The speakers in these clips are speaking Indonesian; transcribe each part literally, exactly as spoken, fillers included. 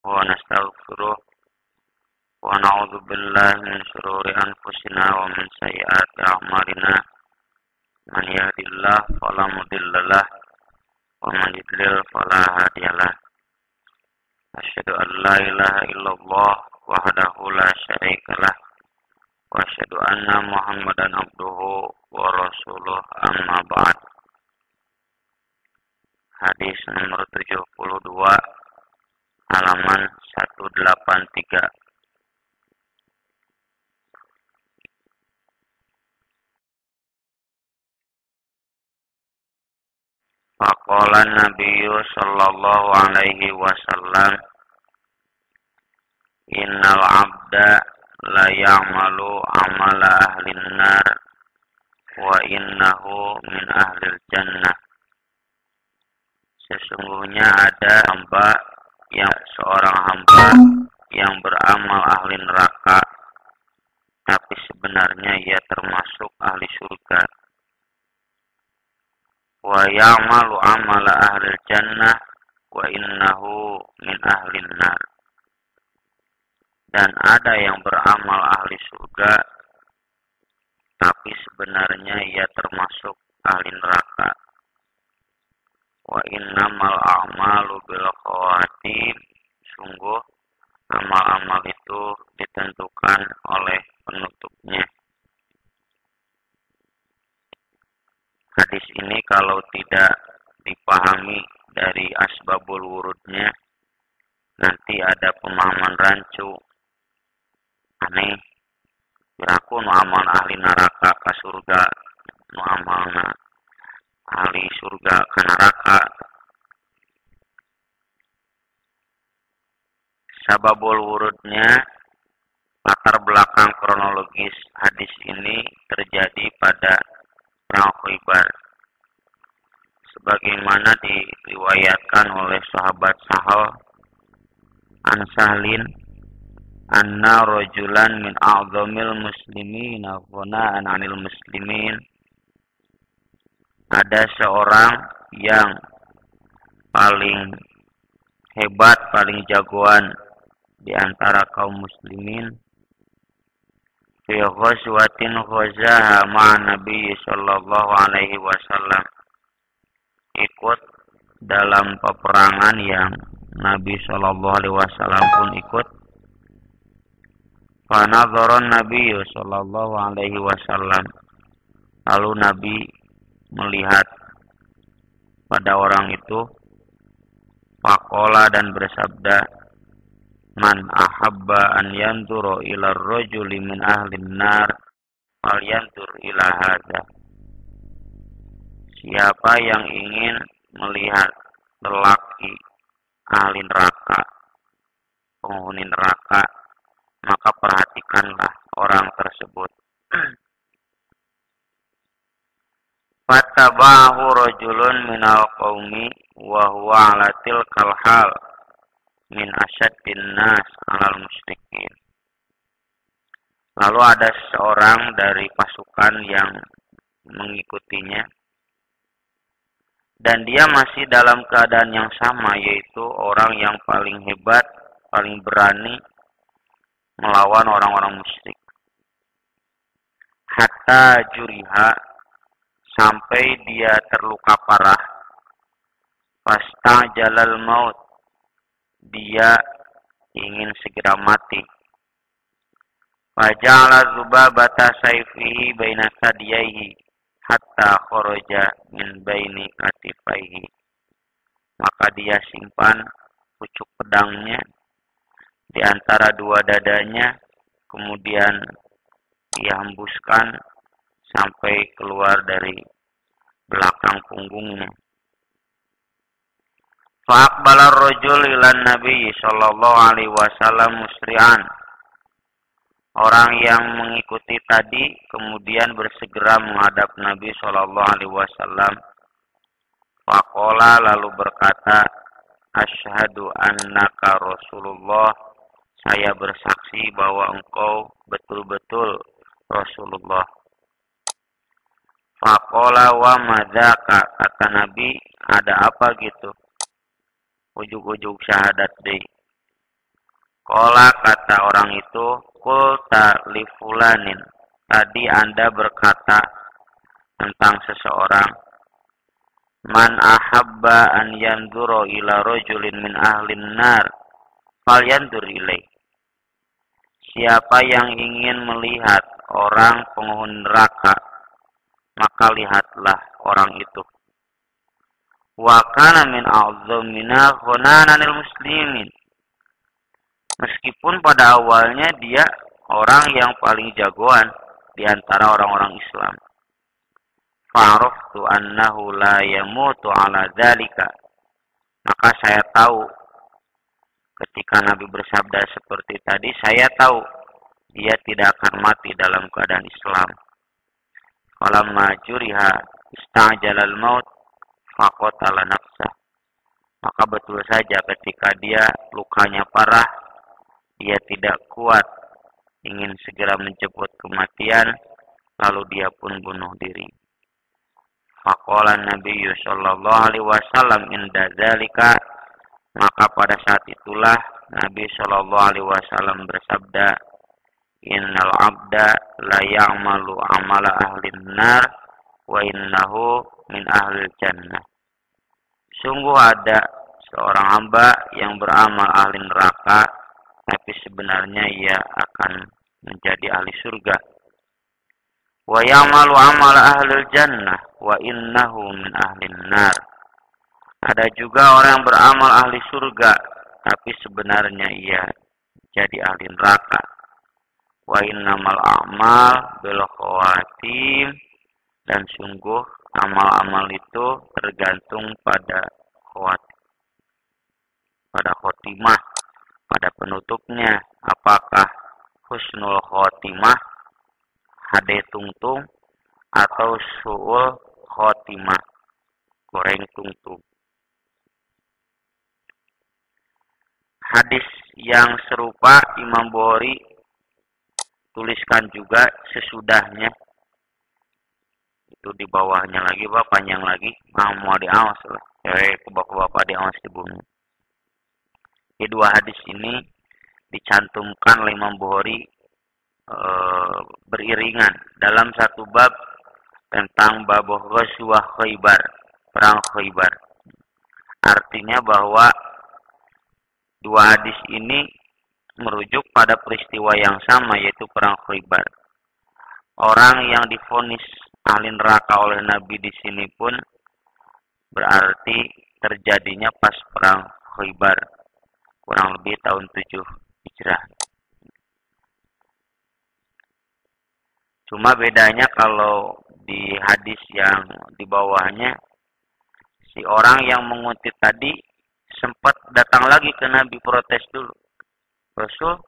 wa nastaghfiruh wa na'udzu billahi min shururi anfusina wa min sayyiati a'malina man yahdihillahu fala mudilla lahu wa man yudlil fala hadiya lahu asyhadu an la ilaha illallah wahdahu la syarika lahu wa asyhadu anna Muhammadan abduhu wa rasuluh amma ba'd. Hadis nomor tujuh puluh dua halaman seratus delapan puluh tiga. Faqala Nabiyyu sallallahu alaihi wasallam innal abda la ya'malu amala ahlin nar wa innahu min ahlil jannah. Sesungguhnya ada hamba yang seorang hamba yang beramal ahli neraka, tapi sebenarnya ia termasuk ahli surga. Wa ya'malu amala ahli jannah wa innahu min ahli nar. Dan ada yang beramal ahli surga, tapi sebenarnya ia termasuk ahli neraka. Wa innamal a'malu bil khawatim. Sungguh amal-amal itu ditentukan oleh penutupnya. Hadis ini kalau tidak dipahami dari asbabul wurudnya, nanti ada pemahaman rancu. Aneh, biraku nu amal ahli neraka ka surga, nu amalna ahli surga ke neraka. Sababul wurudnya, latar belakang kronologis hadis ini terjadi pada perang Khaibar. Sebagaimana diriwayatkan oleh sahabat Sahal an Sahlin anna rajulan min a'zamil muslimin ghana'an 'anil muslimin. Ada seorang yang paling hebat, paling jagoan di antara kaum muslimin. Fi ghazwatin ghazaha ma'a Nabi sallallahu alaihi wasallam. Ikut dalam peperangan yang Nabi sallallahu alaihi wasallam pun ikut. Fa nadhara Nabi sallallahu alaihi wasallam. Lalu Nabi melihat pada orang itu, faqala dan bersabda, man ahabba an yanzura ila ar-rajuli min ahli an-nar fal yanzur ila hadza. Siapa yang ingin melihat lelaki ahli neraka, penghuni neraka, maka perhatikanlah orang tersebut. Fattabahu rajulun minal qaumi wa huwa ala tilkal hal min asyaddin nas alal musyrikin. Lalu ada seorang dari pasukan yang mengikutinya, dan dia masih dalam keadaan yang sama, yaitu orang yang paling hebat, paling berani melawan orang-orang musyrik. Hatta juriha, sampai dia terluka parah. Fastajalal maut, dia ingin segera mati. Faja'ala zubabata sayfihi baina sadiyaihi hatta kharaja min baini katifaihi. Maka dia simpan pucuk pedangnya di antara dua dadanya, kemudian dia hembuskan sampai keluar dari belakang punggungnya. Fa'aqbala ar-rajul ila Nabi sallallahu alaihi wasallam musri'an. Orang yang mengikuti tadi kemudian bersegera menghadap Nabi sallallahu alaihi wasallam. Faqala, lalu berkata, asyhadu annaka Rasulullah. Saya bersaksi bahwa engkau betul-betul Rasulullah. Faqala wa madzaka, kata Nabi, ada apa gitu? Ujug-ujug syahadat deh. Qala kata orang itu, qulta li fulanin. Tadi Anda berkata tentang seseorang, man ahabba an yanzura ila rajulin min ahlin nar falyanzur ilaih. Siapa yang ingin melihat orang penghuni neraka, maka lihatlah orang itu. Wa kana min a'zamina khonananil muslimin. Meskipun pada awalnya dia orang yang paling jagoan di antara orang-orang Islam. Fa'araftu annahu la yamutu ala dzalika. Maka saya tahu ketika Nabi bersabda seperti tadi, saya tahu dia tidak akan mati dalam keadaan Islam. Falamma juriha ista'jalal maut faqatala nafsah. Maka betul saja ketika dia lukanya parah, dia tidak kuat, ingin segera menjemput kematian, lalu dia pun bunuh diri. Faqala Nabi sallallahu alaihi wasallam inda dzalika. Maka pada saat itulah Nabi sallallahu alaihi wasallam bersabda, innal abda la ya'malu amala ahlin nar wa innahu min ahlil jannah. Sungguh ada seorang hamba yang beramal ahli neraka, tapi sebenarnya ia akan menjadi ahli surga. Wa ya'malu amala ahlil jannah wa innahu min ahlin nar. Ada juga orang yang beramal ahli surga, tapi sebenarnya ia jadi ahli neraka. Wa innamal a'mal bil khawatim. Dan sungguh amal-amal itu tergantung pada khawatim, pada khotimah, pada penutupnya. Apakah husnul khotimah, hade tungtung, atau su'ul khotimah, goreng tungtung. Hadis yang serupa Imam Bukhari tuliskan juga sesudahnya. Itu di bawahnya lagi, Pak, panjang lagi. Ah, mau diawas lah. Eh, ke bapak-bapak diawas di bumi. Di dua hadis ini dicantumkan oleh Imam Bukhari e, beriringan dalam satu bab tentang bab Ghazwah Khaybar, perang Khaybar. Artinya bahwa dua hadis ini merujuk pada peristiwa yang sama, yaitu perang Khaybar. Orang yang divonis ahli neraka oleh Nabi di sini pun berarti terjadinya pas perang Khaybar, kurang lebih tahun tujuh Hijrah. Cuma bedanya kalau di hadis yang di bawahnya, si orang yang mengutip tadi sempat datang lagi ke Nabi protes dulu. Rasul,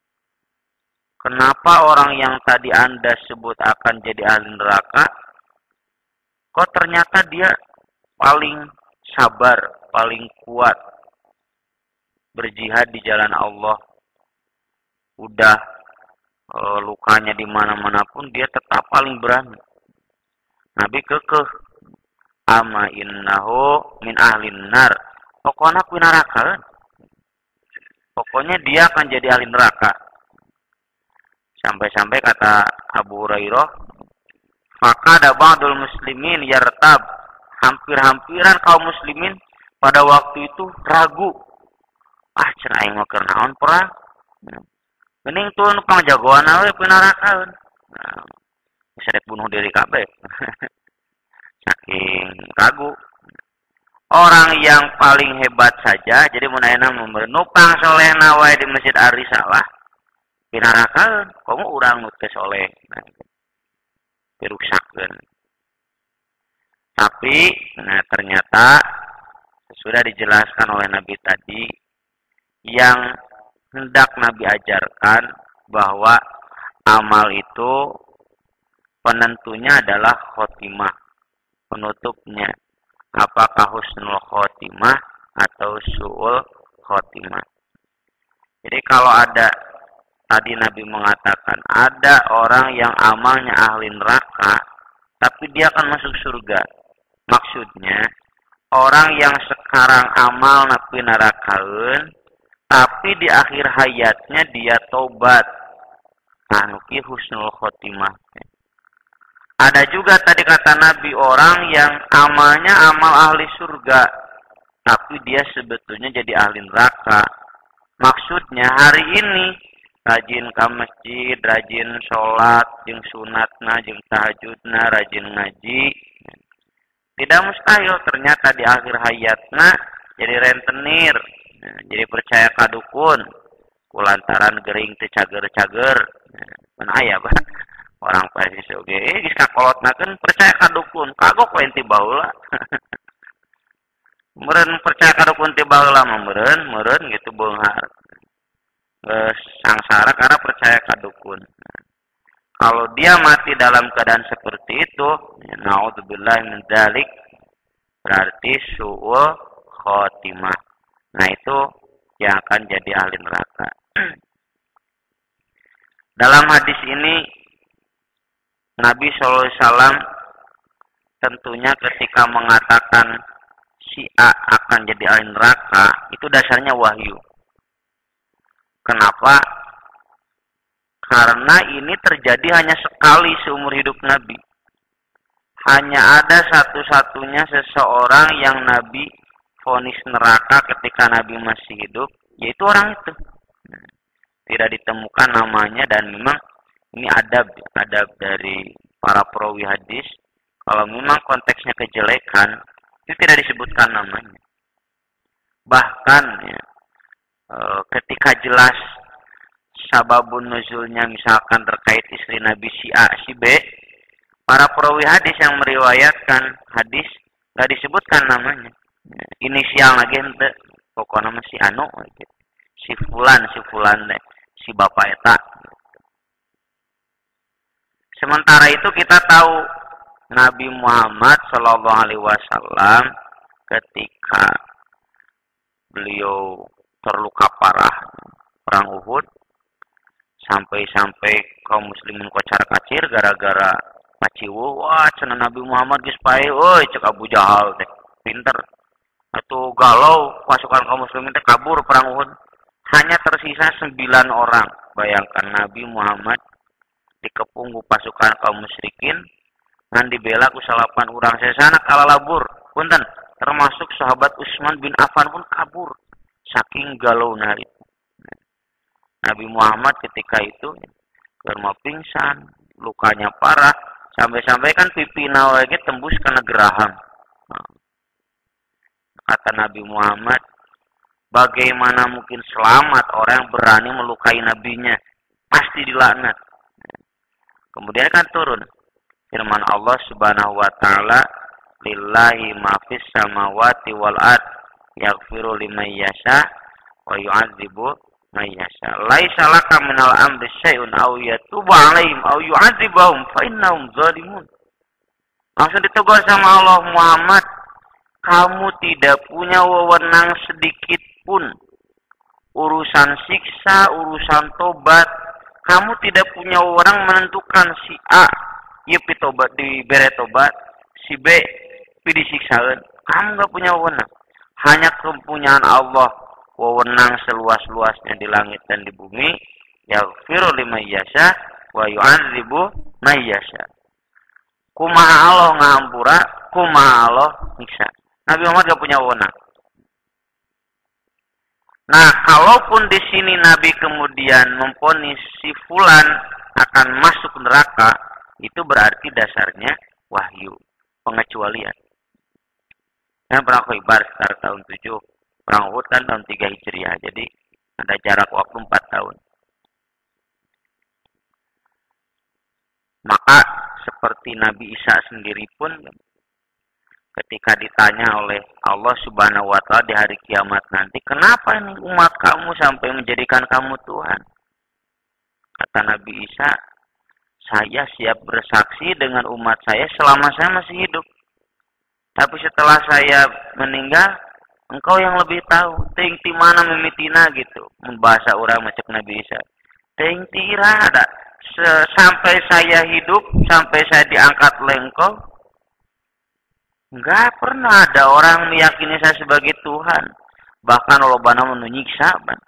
kenapa orang yang tadi Anda sebut akan jadi ahli neraka, kok ternyata dia paling sabar, paling kuat berjihad di jalan Allah. Udah e, lukanya di mana-mana pun dia tetap paling berani. Nabi kekeh, ama innahu min ahlin nar. Pokoknya aku neraka. Pokoknya dia akan jadi ahli neraka. Sampai-sampai kata Abu Hurairah, faqada ba'dul muslimin yartab. Hampir-hampiran kaum muslimin pada waktu itu ragu. Ah, cenah aing mah keur naon perang. Geuning tuh nu pangjagoan we pinarakaeun. Nah, bisa dibunuh diri kabeh. Saking ragu. Orang yang paling hebat saja, jadi mun ayeuna memberi nupang solehna wae di Masjid Ar-Risalah, pinarakaeun, komo urang nu teu soleh. Nah, dirusakkeun. Tapi nah ternyata sudah dijelaskan oleh Nabi tadi, yang hendak Nabi ajarkan bahwa amal itu penentunya adalah khotimah, penutupnya. Apakah husnul khotimah atau su'ul khotimah. Jadi kalau ada, tadi Nabi mengatakan, ada orang yang amalnya ahli neraka, tapi dia akan masuk surga. Maksudnya, orang yang sekarang amal napi nerakaeun, tapi di akhir hayatnya dia tobat. Anu ki husnul khotimah. Ada juga tadi kata Nabi orang yang amalnya amal ahli surga, tapi dia sebetulnya jadi ahli neraka. Maksudnya hari ini rajin ke masjid, rajin sholat, jeung sunatna, jeung tahajudna, rajin ngaji. Tidak mustahil ternyata di akhir hayatna jadi rentenir, jadi percaya kadukun, kulantaran gering teu cager-cager. Mun aya bah orang persis oge geus kakolotnakeun percaya kadukun, kagok we ti baheula. Meureun percaya kadukun ti baheula mah meureun, meureun gitu beunghar. Geus sangsara karena percaya kadukun. Kalau dia mati dalam keadaan seperti itu, naudzubillah min dzalik, berarti su'ul khotimah. Nah itu yang akan jadi ahli neraka. Dalam hadis ini Nabi shallallahu alaihi wasallam tentunya ketika mengatakan si A akan jadi ahli neraka, itu dasarnya wahyu. Kenapa? Karena ini terjadi hanya sekali seumur hidup Nabi. Hanya ada satu-satunya seseorang yang Nabi vonis neraka ketika Nabi masih hidup, yaitu orang itu. Tidak ditemukan namanya dan memang ini adab, adab dari para perawi hadis. Kalau memang konteksnya kejelekan, itu tidak disebutkan namanya. Bahkan ya, e, ketika jelas sababun nuzulnya misalkan terkait istri Nabi si A, si B, para perawi hadis yang meriwayatkan hadis nggak disebutkan namanya. Inisial lagi ente, pokoknya si Anu, si Fulan, si Fulan deh, si Bapak Eta. Sementara itu kita tahu Nabi Muhammad Shallallahu Alaihi Wasallam ketika beliau terluka parah perang Uhud, sampai-sampai kaum muslimin kocar kacir gara-gara paciwu. Wah, cenah Nabi Muhammad geus pae euy, cek Abu Jahal teh pinter. Atuh galau pasukan kaum muslimin teh kabur perang Uhud. Hanya tersisa sembilan orang. Bayangkan Nabi Muhammad dikepung ku pasukan kaum musyrikin ngan dibela ku salapan urang sesana kalalabur. Punten, termasuk sahabat Utsman bin Affan pun kabur. Saking galauna itu. Nabi Muhammad ketika itu karena pingsan, lukanya parah, sampai-sampai kan pipi nawage tembus karena geraham. Kata Nabi Muhammad, bagaimana mungkin selamat orang yang berani melukai nabinya? Pasti dilaknat. Kemudian kan turun firman Allah Subhanahu wa taala, lillahi ma fis samawati wal ard, yaghfiru liman yasha wa yu'adzibu man yasha. Laisa laka minal amri syai'un aw yatubu 'alaihim aw yu'adzibahum fa innahum zalimun. Langsung ditegur sama Allah, Muhammad, kamu tidak punya wewenang sedikit pun urusan siksa, urusan tobat. Kamu tidak punya wewenang menentukan si A ieu pitobat dibere tobat, si B pi disiksaeun. Kamu enggak punya wewenang. Hanya kepunyaan Allah, wewenang seluas-luasnya di langit dan di bumi. Yaghfiru liman yasha wa yu'adzibu man yasha. Kumaha Allah ngahampura, kumaha Allah nyiksa. Nabi Muhammad enggak punya wewenang. Nah, kalaupun di sini Nabi kemudian memvonis si fulan akan masuk neraka, itu berarti dasarnya wahyu, pengecualian. Yang perang Khaybar sekitar tahun tujuh, perang Uhud kan tahun tiga Hijriah, jadi ada jarak waktu empat tahun. Maka seperti Nabi Isa sendiri pun ketika ditanya oleh Allah Subhanahu wa taala di hari kiamat nanti, kenapa ini umat kamu sampai menjadikan kamu Tuhan? Kata Nabi Isa, saya siap bersaksi dengan umat saya selama saya masih hidup. Tapi setelah saya meninggal, engkau yang lebih tahu. Ting ti mana mimitina gitu. Membahasa orang macam Nabi Isa. Ting ti irada. Sampai saya hidup, sampai saya diangkat oleh engkau, enggak pernah ada orang meyakini saya sebagai Tuhan. Bahkan Allah bana menunyiksa.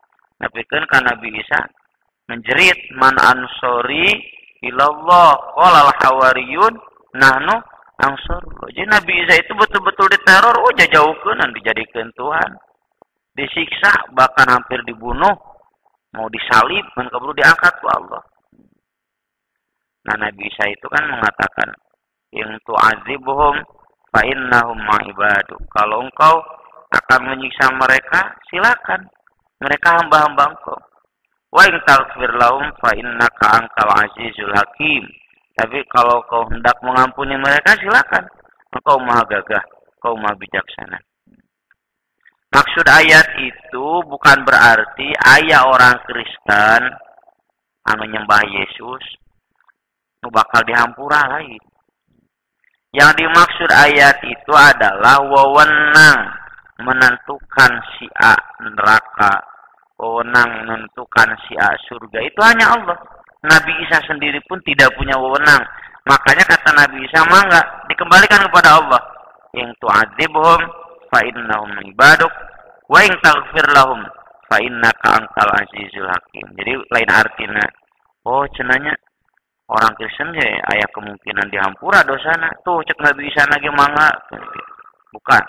Napikeun ka Nabi Isa menjerit man ansori ilallah qala al hawariyun nahnu ansarullah. Jadi Nabi Isa itu betul-betul diteror, oh jauhkeun dijadikeun Tuhan. Disiksa bahkan hampir dibunuh, mau disalib kan kaburu diangkat ku Allah. Nah Nabi Isa itu kan mengatakan in tu'adzibuhum fa innahum ma'ibadu. Kalau engkau akan menyiksa mereka, silakan. Mereka hamba-hamba engkau. Wa in taghfir lahum fa innaka antal azizul hakim. Tapi kalau kau hendak mengampuni mereka, silakan. Engkau maha gagah, engkau maha bijaksana. Maksud ayat itu bukan berarti aya orang Kristen anu nyembah Yesus nu bakal dihampura lain. Yang dimaksud ayat itu adalah wewenang menentukan si A neraka, wewenang menentukan si A surga. Itu hanya Allah. Nabi Isa sendiri pun tidak punya wewenang. Makanya kata Nabi Isa, mangga dikembalikan kepada Allah. Yang tu'adzibhum fa innahum ibaduk wa in taghfir lahum fa innaka antal azizul hakim. Jadi lain artinya, oh cenanya orang Kristen ya aya kemungkinan dihampura dosana. Tuh cek Nabi Isa lagi mangga. Bukan.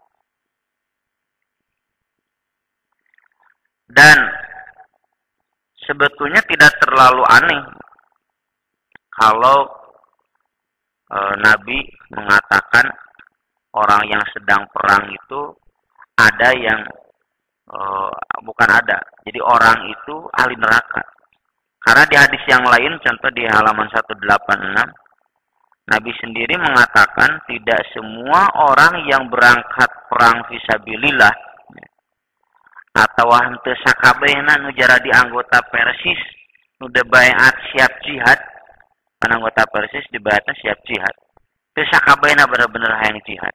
Dan sebetulnya tidak terlalu aneh kalau e, Nabi mengatakan orang yang sedang perang itu ada yang e, bukan ada. Jadi orang itu ahli neraka. Karena di hadis yang lain, contoh di halaman seratus delapan puluh enam, Nabi sendiri mengatakan tidak semua orang yang berangkat perang fisabilillah atau henteu sakabehna nu jadi anggota Persis nu baiat siap jihad. Kan anggota Persis dibayatna siap jihad. Teu sakabehna bener-bener hayang jihad.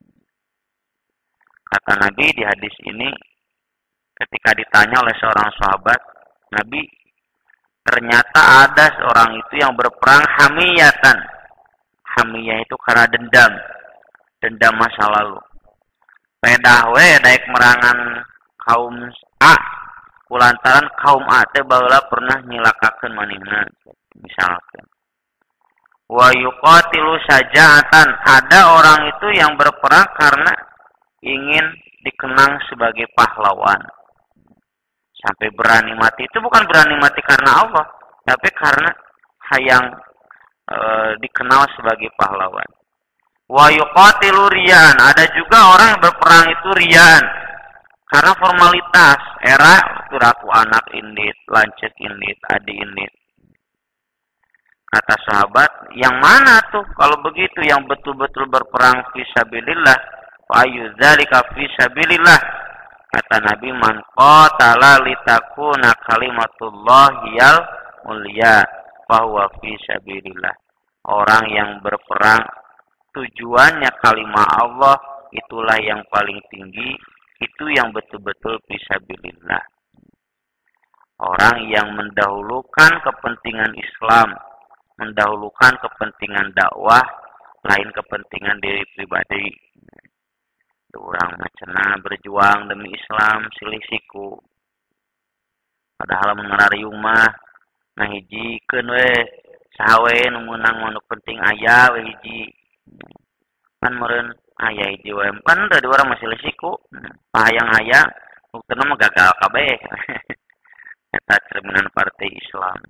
Kata Nabi di hadis ini ketika ditanya oleh seorang sahabat, Nabi, ternyata ada seorang itu yang berperang hamiyatan. Hamiyah itu karena dendam. Dendam masa lalu. Pedah we daek merangan kaum A. Kulantaran kaum A teh baheula pernah nyilakakeun manehna. Misalkan. Wa yuqatilu saja'atan. Ada orang itu yang berperang karena ingin dikenang sebagai pahlawan. Sampai berani mati. Itu bukan berani mati karena Allah. Tapi karena hayang e, dikenal sebagai pahlawan. Wa yuqatilu riyan. Ada juga orang yang berperang itu riyan. Karena formalitas. Era, turaku anak indit, lancet indit, adi indit. Kata sahabat, yang mana tuh? Kalau begitu yang betul-betul berperang fisabilillah. Wa ayyudzalika fisabilillah. Kata Nabi, man qatala litakuna kalimatullahiyal mulia fahuwa fi sabilillah. Orang yang berperang tujuannya kalimat Allah itulah yang paling tinggi, itu yang betul-betul fi sabilillah. Orang yang mendahulukan kepentingan Islam, mendahulukan kepentingan dakwah, lain kepentingan diri pribadi. Orang macana berjuang demi Islam silih siku. Padahal mengarariung mah nah hiji keun we saha we nu meunang nu penting aya we hiji. Kan meureun aya hiji we kan tadi urang masih silih siku. Pahayang aya buktena mah gagal kabeh. Eta cerminan partai Islam.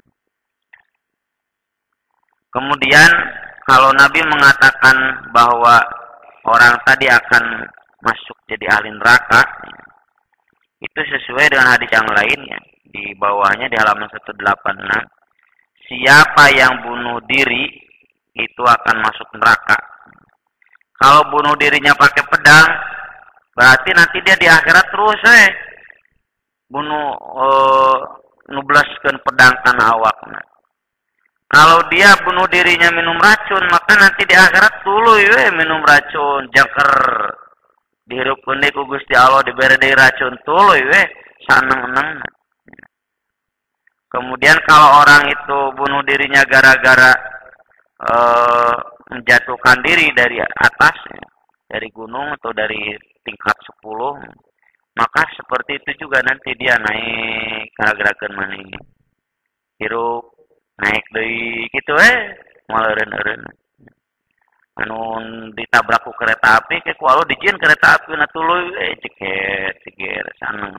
Kemudian kalau Nabi mengatakan bahwa orang tadi akan masuk jadi ahli neraka, itu sesuai dengan hadis yang lainnya. Di bawahnya di halaman seratus delapan puluh enam, siapa yang bunuh diri itu akan masuk neraka. Kalau bunuh dirinya pakai pedang, berarti nanti dia di akhirat terus eh bunuh uh, nubleskeun pedang kana awakna. Kalau dia bunuh dirinya minum racun, maka nanti di akhirat tuluy we minum racun jangker. Dihirupkeun deui ku Gusti Allah dibere deui racun tuluy we saneng-enengna. Kemudian kalau orang itu bunuh dirinya gara-gara e, menjatuhkan diri dari atas, dari gunung atau dari tingkat sepuluh, Maka seperti itu juga nanti dia naik gerakan mana ini. Hirup, naik deui gitu eh maleureun-eureun. Anu ditabrak ku kereta api ke ku alo dijieun kereta api na tuluy eh ceker ceker saneng.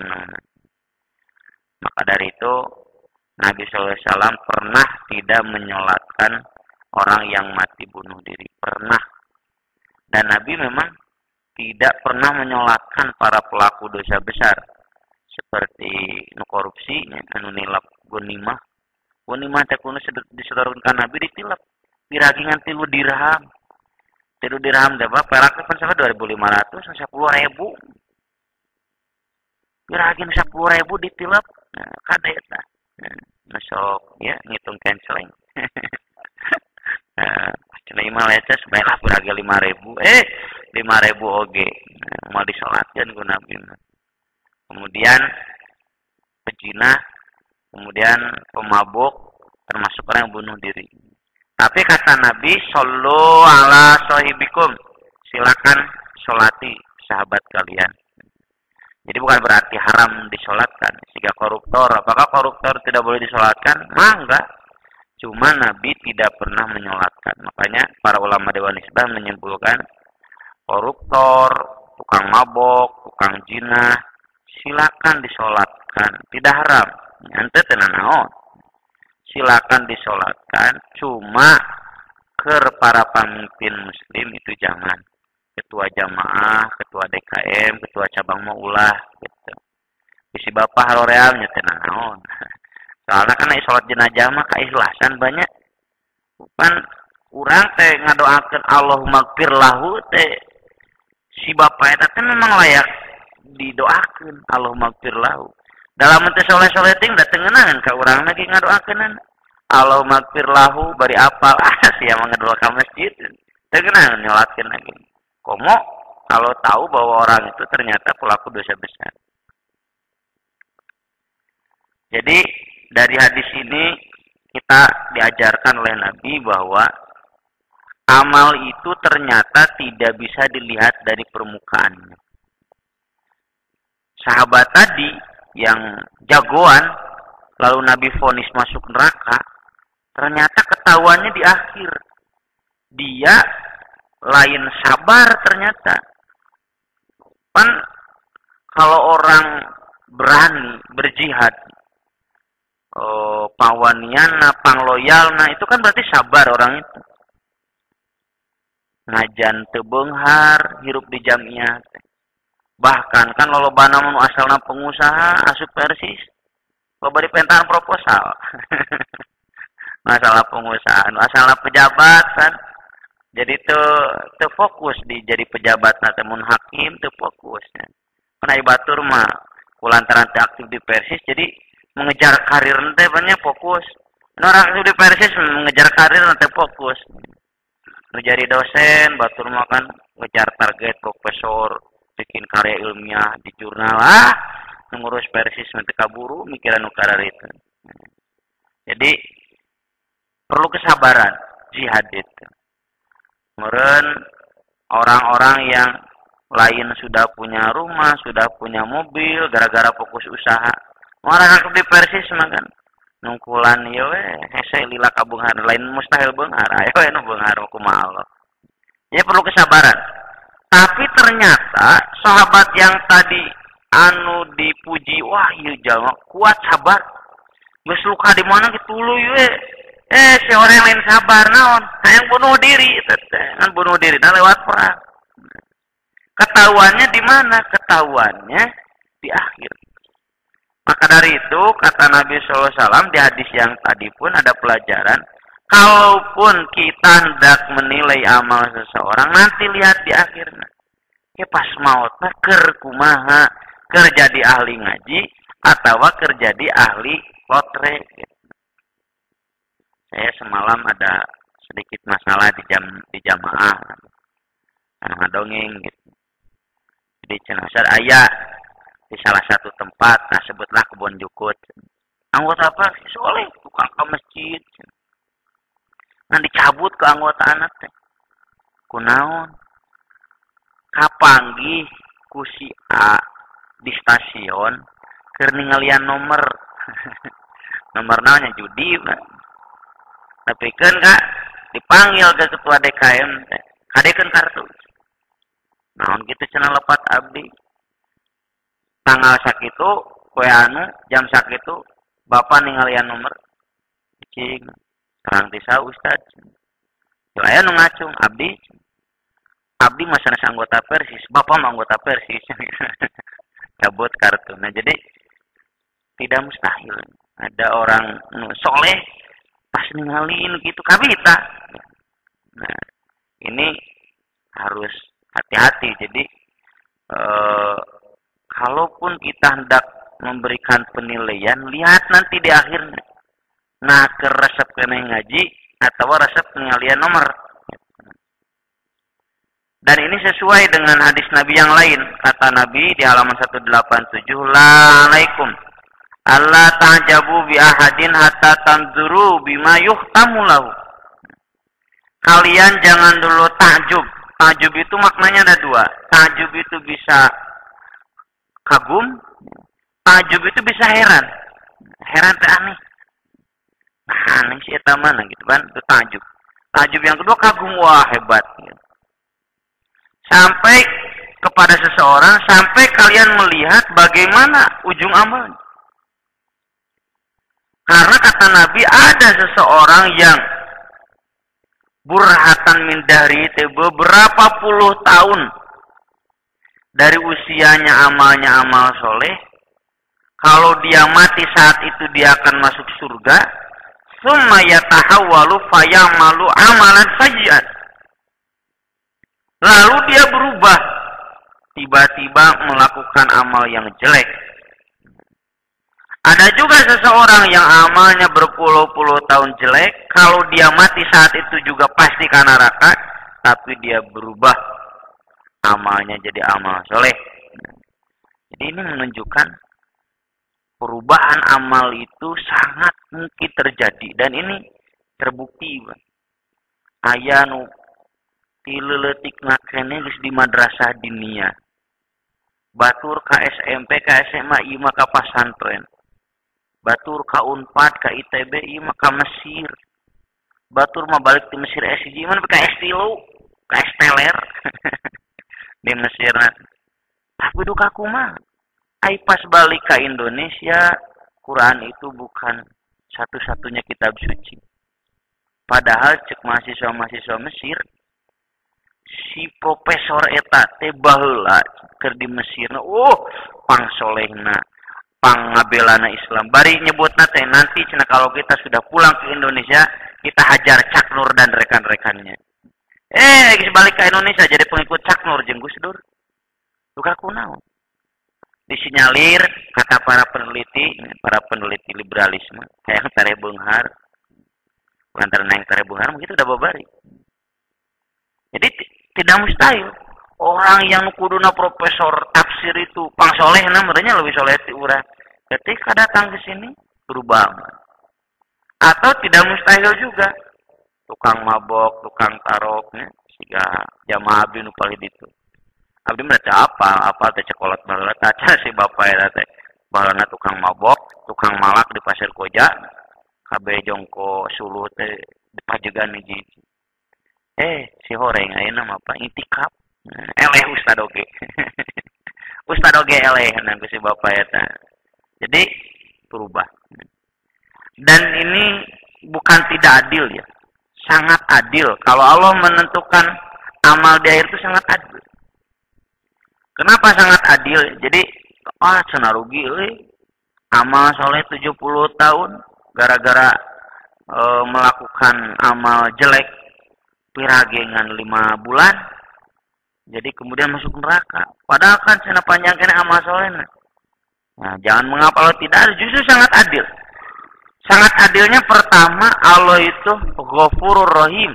Maka dari itu Nabi shallallahu alaihi wasallam pernah tidak menyolatkan orang yang mati bunuh diri. Pernah. Dan Nabi memang tidak pernah menyolatkan para pelaku dosa besar. Seperti nu korupsi, anu nilap gonimah. Gonimah teh kuno disedorkan Nabi ditilap. Diragingan tilu dirham. Tilu dirham teh apa? Perak teh sampai dua ribu lima ratus sampai sepuluh ribu. Diragin sepuluh ribu ditilap. Nah, kade eta. Masuk ya ngitung canceling. Nah, cenah imah leceh sebaiknya berharga lima ribu. Eh, lima ribu oge. Nah, mau disolatkeun ku Nabi. Kemudian pezina, kemudian pemabuk, termasuk orang yang bunuh diri. Tapi kata Nabi, sallu ala sahibikum. Silakan solati sahabat kalian. Jadi bukan berarti haram disolatkan. Jika koruptor, apakah koruptor tidak boleh disolatkan? Nah, enggak. Cuma Nabi tidak pernah menyolatkan. Makanya para ulama Dewan Isbah menyimpulkan koruptor, tukang mabok, tukang zina, silakan disolatkan. Tidak haram. Ente tenan naon. Silakan disolatkan. Cuma keur para pemimpin muslim itu jangan. Ketua jamaah, ketua D K M, ketua cabang mau ulah gitu. Bisi bapak haroreal nya teh naon. Soalnya kan salat jenazah mah keikhlasan banyak. Bukan urang teh ngadoakeun Allahumma gfir lahu teh si bapak eta teh memang layak didoakeun Allahumma gfir lahu. Dalam teh soleh-soleh ting da teu ngeunangan ka urang lagi ngadoakeun Allahumma gfir lahu bari apal ah sia mah ngadoa ka masjid. Teu ngeunangan nyolatkeun lagi. Komo kalau tahu bahwa orang itu ternyata pelaku dosa besar. Jadi dari hadis ini kita diajarkan oleh Nabi bahwa amal itu ternyata tidak bisa dilihat dari permukaannya. Sahabat tadi yang jagoan lalu Nabi vonis masuk neraka, ternyata ketahuannya di akhir. Dia lain sabar ternyata. Kan kalau orang berani berjihad, oh, pawaniana, pangloyalna itu kan berarti sabar orang itu. Ngajan teu beunghar, hirup di jamiah. Bahkan kan lolobana mun asalna pengusaha asup persis, loba dipentaan proposal. Masalah pengusaha, asalna pejabat kan. Jadi tu tu fokus di jadi pejabat nanti mun hakim tu fokusnya. Karena ibatur mah kulantaran teu aktif di Persis jadi mengejar karir nanti banyak fokus. Orang aktif di Persis mengejar karir nanti fokus. Menjadi dosen batur mah kan ngejar target profesor, bikin karya ilmiah di jurnal ah ngurus Persis nanti kaburu mikiran ukarar itu. Jadi perlu kesabaran jihad itu. Meren orang-orang yang lain sudah punya rumah, sudah punya mobil, gara-gara fokus usaha. Orang aktif di Persis makan nungkulan ya we hese lila ka beunghar lain mustahil beunghar ayo we nu beunghar kumaha Allah. Jadi perlu kesabaran. Tapi ternyata sahabat yang tadi anu dipuji wah ieu jalma kuat sabar. Geus luka di mana gitu tuluy we. Eh, si orang yang lain sabar, naon? Hayang bunuh diri, kan bunuh diri, nah lewat perang. Ketahuannya di mana? Ketahuannya di akhir. Maka dari itu, kata Nabi shallallahu alaihi wasallam di hadis yang tadi pun ada pelajaran. Kalaupun kita hendak menilai amal seseorang, nanti lihat di akhirnya. Ya pas maut, ker kumaha, ker jadi ahli ngaji, atau ker jadi ahli lotre, gitu. Saya semalam ada sedikit masalah di jam di jamaah, karena dongeng gitu. Jadi cenah ayah di salah satu tempat, nah sebutlah kebun jukut. Anggota apa? Soleh, tukang ke masjid. Nah dicabut ke anggota anak teh. Kunaon? Kapanggih ku si A di stasiun keur ningalian nomor. Nomor naonnya judi. Tapi kan Kak dipanggil ke ketua D K M, kadekeun kartu. Naon kitu cenah lepat abdi. Tanggal sakitu poe anu jam sakitu Bapak ningalian nomor. Cing, terang tisa Ustad. Yo aya nu ngacung abdi. Abdi mah sanes anggota Persis, Bapak mah anggota Persis. Cabut kartu. Nah, jadi tidak mustahil ada orang nu soleh pas ninggalin gitu kabita. Nah, ini harus hati-hati. Jadi eh, kalaupun kita hendak memberikan penilaian, lihat nanti di akhirnya. Nah, ke resep kena ngaji atau resep pengalian nomor. Dan ini sesuai dengan hadis Nabi yang lain. Kata Nabi di halaman seratus delapan puluh tujuh, la alaikum alla ta'jabu bi ahadin hatta tanzuru bima yuhtamu lahu. Kalian jangan dulu takjub. Takjub itu maknanya ada dua. Takjub itu bisa kagum, takjub itu bisa heran. Heran teh aneh. Nah, aneh sih eta mana gitu kan, itu takjub. Takjub yang kedua kagum, wah hebat gitu. Sampai kepada seseorang, sampai kalian melihat bagaimana ujung amalnya. Karena kata Nabi, ada seseorang yang burhatan min dahri, beberapa puluh tahun dari usianya amalnya amal soleh. Kalau dia mati saat itu dia akan masuk surga. Summa yatahawwalu fayamalu amalan sayyi'at. Lalu dia berubah, tiba-tiba melakukan amal yang jelek. Ada juga seseorang yang amalnya berpuluh-puluh tahun jelek, kalau dia mati saat itu juga pasti ke neraka, tapi dia berubah, amalnya jadi amal soleh. Jadi ini menunjukkan perubahan amal itu sangat mungkin terjadi, dan ini terbukti. Aya nu tileletik ngakene geus di madrasah dinia. Batur ka S M P, ka S M A, ieu mah ka pasantren. Batur ka Unpad, ka I T B, ieu mah ka Mesir. Batur mah balik di Mesir S I J, mana ka S tilu, ka S teler. Di Mesir nanti. Tapi duka kumaha? Ai pas balik ke Indonesia, Quran itu bukan satu-satunya kitab suci. Padahal cek mahasiswa-mahasiswa Mesir, si profesor eta teh baheula keur di Mesir, oh pang solehna, pang ngabelana Islam. Bari nyebutna teh nanti cenah kalau kita sudah pulang ke Indonesia, kita hajar Cak Nur dan rekan-rekannya. Eh, geus balik ke Indonesia jadi pengikut Cak Nur jeung Gus Dur. Duka kunaon? Disinyalir kata para peneliti, para peneliti liberalisme, kayak Tare Beunghar. Lantaran yang Tare Beunghar begitu udah babari. Jadi tidak mustahil orang yang kuduna profesor tafsir itu pang soleh namanya lebih soleh ti urang. Ketika datang ke sini berubah. Atau tidak mustahil juga tukang mabok, tukang taroknya, siga jamaah abdi nu palih ditu. Abdi mereka apa? Apa teh cekolot baheula taca si bapak eta teh. Baheulana tukang mabok, tukang malak di Pasir Koja, kabeh jongko suluh teh dipajegan hiji. Eh, si horeng ayeuna mah apa? Itikaf. Eleh ustad oge. Ustad oge eleh nang si bapak eta. Jadi berubah. Dan ini bukan tidak adil ya. Sangat adil. Kalau Allah menentukan amal di akhir itu sangat adil. Kenapa sangat adil? Jadi, ah cenah rugi euy. Amal soleh tujuh puluh tahun gara-gara e, melakukan amal jelek piragengan lima bulan. Jadi kemudian masuk neraka. Padahal kan cenah panjang kene amal solehna. Nah, jangan mengapa Allah tidak adil, justru sangat adil. Sangat adilnya pertama, Allah itu Ghafurur Rahim.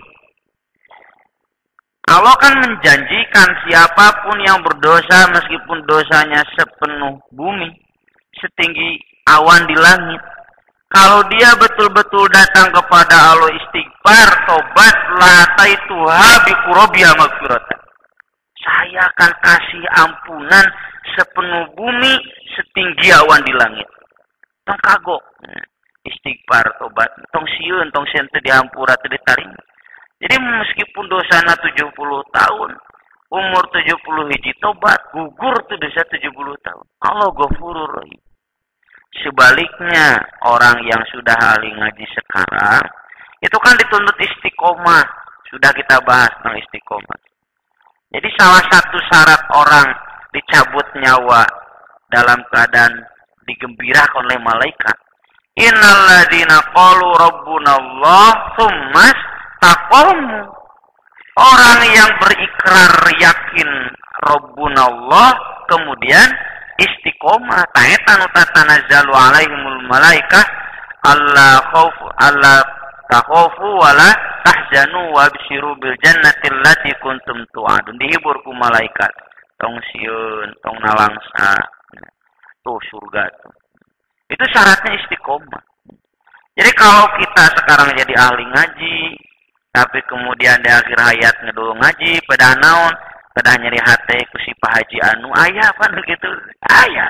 Allah kan menjanjikan siapapun yang berdosa meskipun dosanya sepenuh bumi, setinggi awan di langit. Kalau dia betul-betul datang kepada Allah istighfar, tobat, lataituha biqurabiha maghfiratan. Saya akan kasih ampunan sepenuh bumi, setinggi awan di langit. Tong kagok. Istighfar, tobat. Tong sieun, tong sente dihampura, teu ditarima. Jadi meskipun dosana tujuh puluh tahun, umur tujuh puluh hiji tobat, gugur tuh dosa tujuh puluh tahun. Allah Ghafurur Rahim. Sebaliknya, orang yang sudah ahli ngaji sekarang, itu kan dituntut istiqomah. Sudah kita bahas tentang istiqomah. Jadi salah satu syarat orang dicabut nyawa dalam keadaan digembirakan oleh malaikat. Innalladzina qalu rabbunallah tsumma taqamu. Orang yang berikrar yakin rabbunallah kemudian istiqomah, taeta nu tatanazzalu alaihimul malaikah alla khauf alla takhafu wala tahzanu wabshiru bil jannati allati kuntum tu'adun. Dihibur ku malaikat. Tong sieun, tong nalangsa. Tuh surga tuh. Itu syaratnya istiqomah. Jadi kalau kita sekarang jadi ahli ngaji, tapi kemudian di akhir hayat ngedul ngaji, pada naon, pada nyeri hati ku si Pak Haji anu ayah apa begitu? Ayah.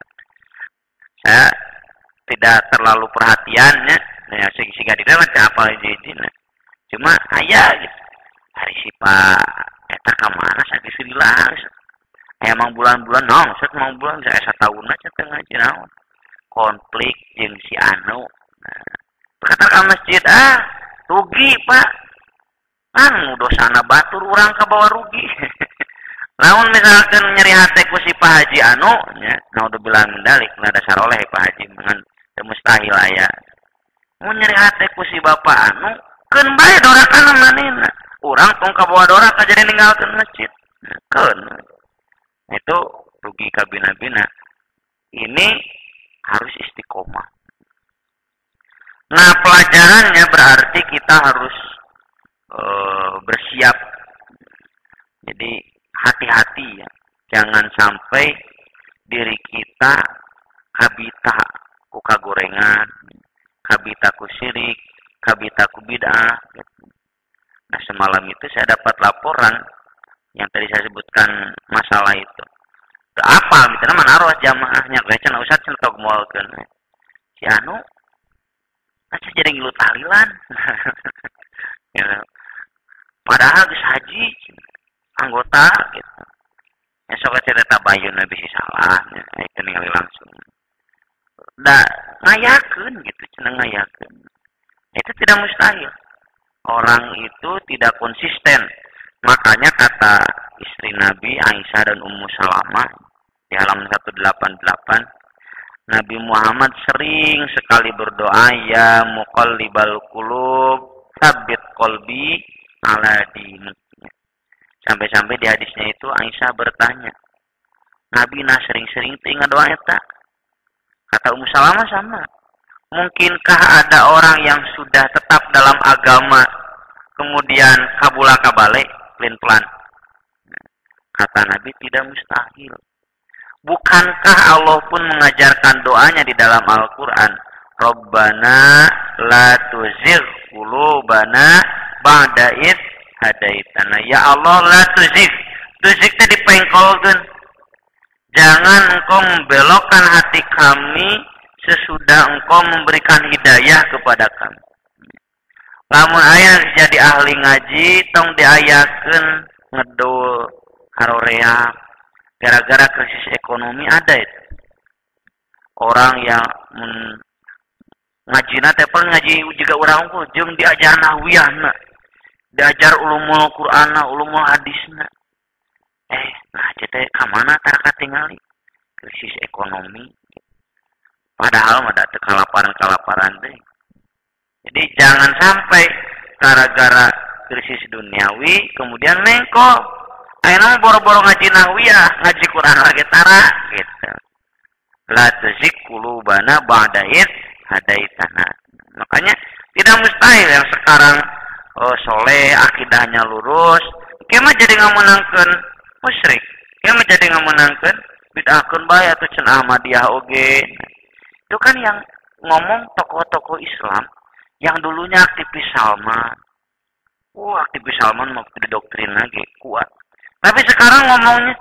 Saya tidak terlalu perhatiannya. Nah, sehingga di dalam apa izin. Cuma ayah gitu. Hari si Pak eta ka mana sakit sirilang. Emang bulan-bulan naon, set mau bulan saya setahun aja teh ngaji naon. Konflik jeung si anu. Nah, kata ka masjid ah, rugi Pak. Anu dosana batur urang ka bawa rugi. Namun misalkan nyeri hati ku si Pak Haji anu nya, naudzubillah min dzalik, ada saroleh Pak Haji dengan mustahil aya. Mun nyeri hati ku si bapak anu, keun bae dorakan manehna. Urang tong ka bawa dora ka jadi ninggalkeun masjid. Keun. Itu rugi ka bina-bina. Ini harus istiqomah. Nah, pelajarannya berarti kita harus uh, bersiap. Jadi hati-hati ya. Jangan sampai diri kita kabita ku kagorengan, kabita ku syirik, kabita ku bid'ah. Nah, semalam itu saya dapat laporan yang tadi saya sebutkan masalah itu. Apa misalnya manaros jamaahnya gacana usah cenah moalkeun. Si anu aja jadi ngilu tahlilan. Ya. Padahal geus haji anggota gitu. Ya sok cerita bayun bisa salah, ya itu ningali langsung. Da ngayakeun gitu, cenah ngayakeun. Itu tidak mustahil. Orang itu tidak konsisten. Makanya kata istri Nabi Aisyah dan Ummu Salamah di halaman seratus delapan puluh delapan, Nabi Muhammad sering sekali berdoa, ya muqallibal qulub, tsabbit qalbi ala dinik. Sampai-sampai di hadisnya itu Aisyah bertanya, Nabi nah sering-sering ingat doa eta. Kata Ummu Salamah sama. Mungkinkah ada orang yang sudah tetap dalam agama kemudian kabula kabalik pelan-pelan? Kata Nabi tidak mustahil. Bukankah Allah pun mengajarkan doanya di dalam Al-Quran? Rabbana la tuzigh qulubana ba'da id hadaitana. Ya Allah la tuzigh. Tuzignya dipengkolkeun. Jangan engkau membelokkan hati kami sesudah engkau memberikan hidayah kepada kami. Lamun aya jadi ahli ngaji tong diayakeun ngedul harorea gara-gara krisis ekonomi ada itu. Orang yang men, ngajina teh paling ngaji juga urang unggul jeung diajar nahwiyahna. Diajar ulumul Qur'anna, ulumul hadisna. Eh, nah teh ka mana tara katingali? Krisis ekonomi. Padahal mah da teu kalaparan-kalaparan teh. Jadi jangan sampai gara-gara krisis duniawi kemudian nengko. Ayeuna boro-boro ngaji nahwiyah, ngaji Quran lagi tara gitu. La tuzigh qulubana ba'da id hadaitana. Makanya tidak mustahil yang sekarang oh, soleh, akidahnya lurus, kemah jadi ngamenangkeun musyrik. Kemah jadi ngamenangkeun bid'ahkeun bae atuh cenah Ahmadiyah oge. Itu kan yang ngomong tokoh-tokoh Islam yang dulunya aktivis Salman. Oh, aktivis Salman mau didoktrin lagi kuat. Tapi sekarang ngomongnya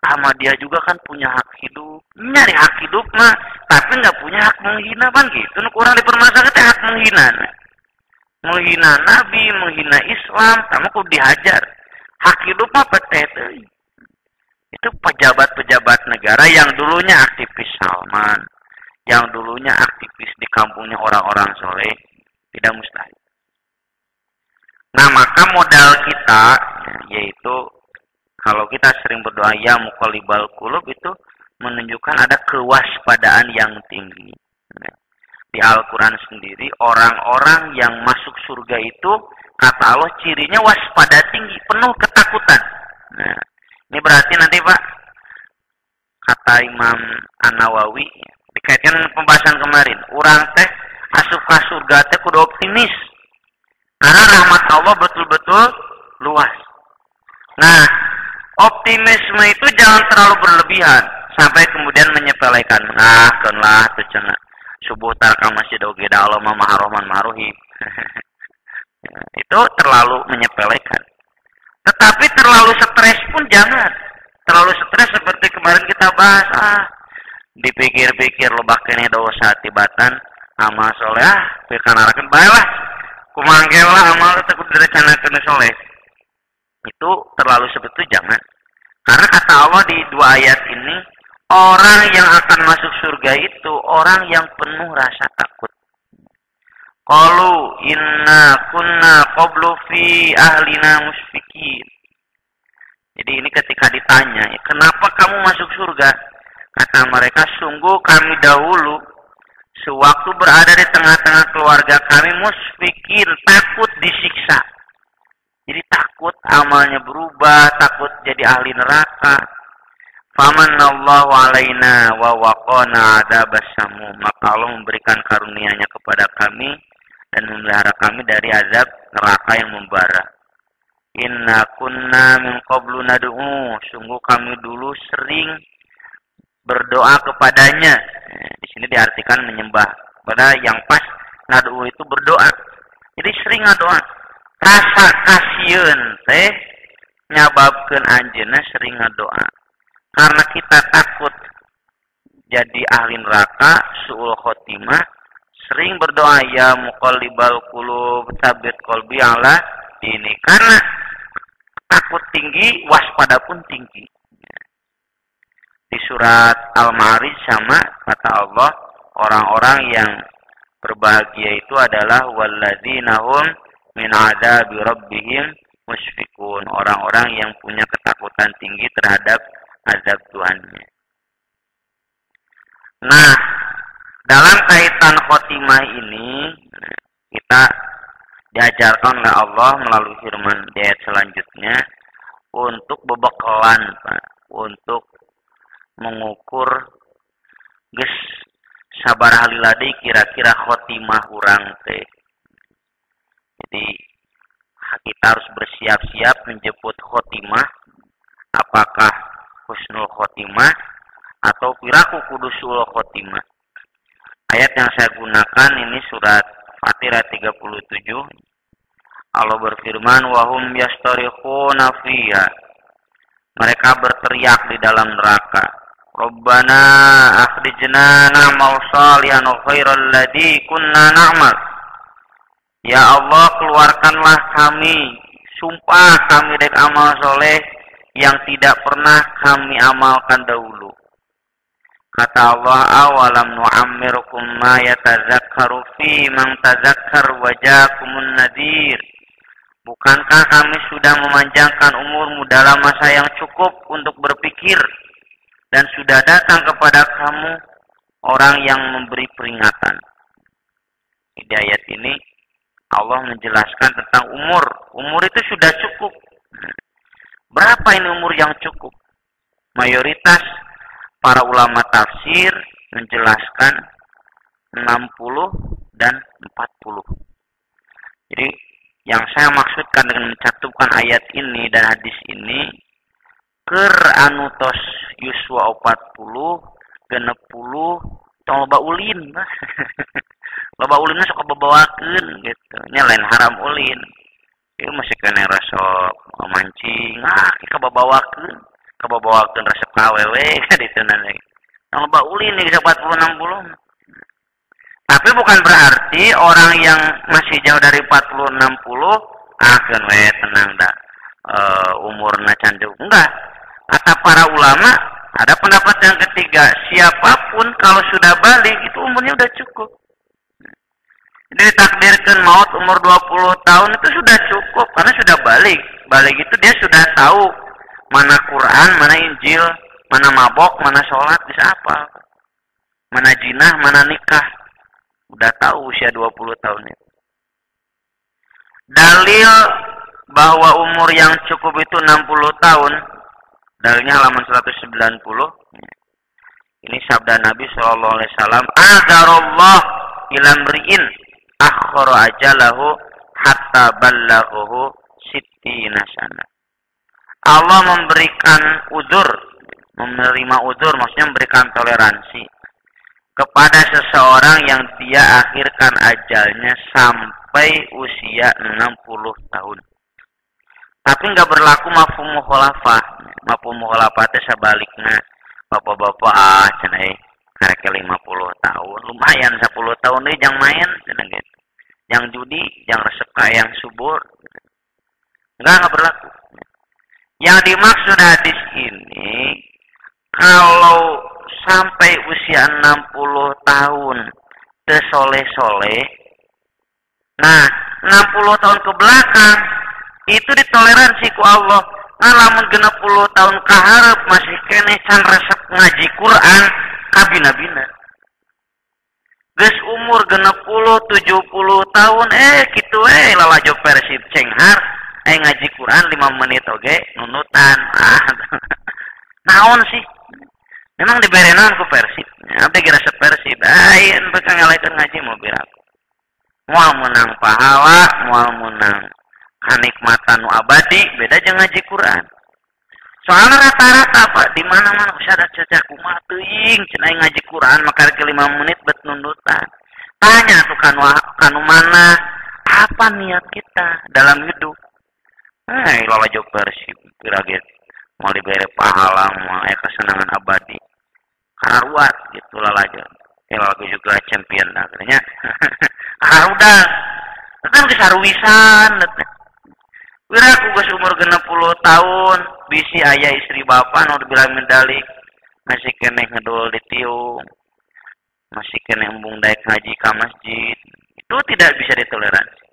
sama dia juga kan punya hak hidup. Nyari hak hidup mah, tapi nggak punya hak menghina kan gitu. Nu kurang dipermasalahkan hak menghina. Menghina Nabi, menghina Islam, kamu kudu dihajar. Hak hidup mah peteh teh. Itu pejabat-pejabat negara yang dulunya aktivis Salman, yang dulunya aktivis di kampungnya orang-orang soleh, tidak mustahil. Nah, maka modal kita, yaitu kalau kita sering berdoa ya muqallibal qulub, itu menunjukkan ada kewaspadaan yang tinggi. Di Al-Quran sendiri, orang-orang yang masuk surga itu, kata Allah, cirinya waspada tinggi, penuh ketakutan. Nah, ini berarti nanti Pak, kata Imam An-Nawawi, dikaitkan dengan pembahasan kemarin, orang teh asup ka surga teh kudu optimis. Karena rahmat Allah betul-betul luas. Nah, optimisme itu jangan terlalu berlebihan sampai kemudian menyepelekan. Nah, kenlah teu cenah. Subuh tarka masjid oge da Allah mah Maha Rahman Maha Rahim. Itu terlalu menyepelekan. Tetapi terlalu stres pun jangan. Terlalu stres seperti kemarin kita bahas, ah, dipikir-pikir lobak kene dosa tibatan amal soleh, ah, pikanarakeun bae lah. Kumangkel lah amal teh kudu direncanakeun soleh. Itu terlalu seperti itu jangan. Karena kata Allah di dua ayat ini, orang yang akan masuk surga itu orang yang penuh rasa takut. Qalu inna kunna qablu fi ahlina musfikin. Jadi ini ketika ditanya, kenapa kamu masuk surga? Kata mereka, sungguh kami dahulu sewaktu berada di tengah-tengah keluarga kami musfikin, takut disiksa. Jadi takut amalnya berubah, takut jadi ahli neraka. Famanallahu alaina wa waqana adzabas samum. Maka Allah memberikan karunia-Nya kepada kami dan memelihara kami dari azab neraka yang membara. Inna kunna min qablu nad'u. Sungguh kami dulu sering berdoa kepadanya. Di sini diartikan menyembah. Pada yang pas nad'u itu berdoa. Jadi sering ngadoa. Rasa kasieun teh nyababkeun anjeunna sering ngadoa. Karena kita takut jadi ahli neraka, su'ul khotimah, sering berdoa ya muqallibal qulub tsabit qalbi ala ini. Karena takut tinggi, waspada pun tinggi. Di surat Al-Ma'arij sama kata Allah, orang-orang yang berbahagia itu adalah walladzina hum min adzabi rabbihim musfikun. Orang-orang yang punya ketakutan tinggi terhadap azab Tuhannya. Nah, dalam kaitan khotimah ini, kita diajarkan oleh Allah melalui firman di ayat selanjutnya untuk bebekalan, Pak, untuk mengukur geus sabar haliladi kira-kira khotimah urang teh. Jadi kita harus bersiap-siap menjemput khotimah, apakah husnul khotimah atau piraku kudusul khotimah. Ayat yang saya gunakan ini surat Fatirah tiga puluh tujuh. Allah berfirman, wahum yastarikhuna fiha. Mereka berteriak di dalam neraka. Rabbana akhrijna na'mal salihan khairal ladzi kunna na'mal. Ya Allah, keluarkanlah kami, sumpah kami dari amal soleh yang tidak pernah kami amalkan dahulu. Kata Allah, awalam nu'ammirukum ma yatazakkaru fi man tazakkar wajakumun nadhir. Bukankah kami sudah memanjangkan umurmu dalam masa yang cukup untuk berpikir dan sudah datang kepada kamu orang yang memberi peringatan. Di ayat ini Allah menjelaskan tentang umur. Umur itu sudah cukup. Berapa ini umur yang cukup? Mayoritas para ulama tafsir menjelaskan enam puluh dan empat puluh. Jadi yang saya maksudkan dengan mencantumkan ayat ini dan hadis ini, ker anutos yuswa empat puluh, genep puluh, tong loba ulin. Loba ulinnya suka babawakeun gitu. Nya lain haram ulin. Ieu masih kena rasa mancing, ah kita babawakeun. kebawakeun resep ka awewe ka ditu nanti. Yang loba ulin nih empat puluh enam puluh. Tapi bukan berarti orang yang masih jauh dari empat puluh enam puluh akan we tenang dah e, umurna candu. Enggak. Kata para ulama, ada pendapat yang ketiga, siapapun kalau sudah balik itu umurnya udah cukup. Jadi ditakdirkan maut umur dua puluh tahun itu sudah cukup karena sudah balik. Balik itu dia sudah tahu mana Quran, mana Injil, mana mabok, mana sholat, bisa apa. Mana jinah, mana nikah. Udah tahu usia dua puluh tahun itu. Dalil bahwa umur yang cukup itu enam puluh tahun. Dalilnya halaman seratus sembilan puluh. Ini sabda Nabi shallallahu alaihi wasallam. Azarullah ilam ri'in akhara ajalahu hatta ballaghuhu sittina sana. Allah memberikan uzur, menerima uzur, maksudnya memberikan toleransi kepada seseorang yang dia akhirkan ajalnya sampai usia enam puluh tahun. Tapi nggak berlaku mafhum mukhalafah. Mafhum mukhalafah teh sabalikna. Bapak-bapak ah cenah karek lima puluh tahun, lumayan sepuluh tahun deui jang main cenah gitu. Yang judi, yang resep yang subur. Enggak enggak berlaku. Yang dimaksud hadis ini kalau sampai usia enam puluh tahun teu soleh-soleh. Nah, enam puluh tahun ke belakang itu ditoleransi ku Allah. Nah, lamun genep puluh tahun ka hareup masih keneh can resep ngaji Quran kabina-bina. Geus umur genep puluh, tujuh puluh tahun eh kitu we lalajo Persib cenghar eh ngaji Quran lima menit oge nunutan. Ah. Naon sih? Memang diberenan ku Persib. Abdi ge resep Persib. Ayeun beuka ngalaikeun ngaji mau birak. Moal menang pahala, moal menang kanikmatan nu abadi, beda jeung ngaji Quran. Soalnya rata-rata Pak, di mana-mana bisa ada cecah kumaha teuing cenah ngaji Quran maka ke lima menit bet nundutan. Tanya tuh kanu kanu mana apa niat kita dalam hidup. Eh, lalajo Persib kiraget mau dibere pahala, mau aya kesenangan abadi. Karuat gitu lalajo. Eh lalajo juga champion akhirnya. Karudah. Kan kesaruwisan teh. Wira aku geus umur genep puluh tahun, bisi aya istri bapa nu dibilang medali, masih keneh ngedol di tiung, masih keneh embung daek ngaji ka masjid. Itu tidak bisa ditoleransi.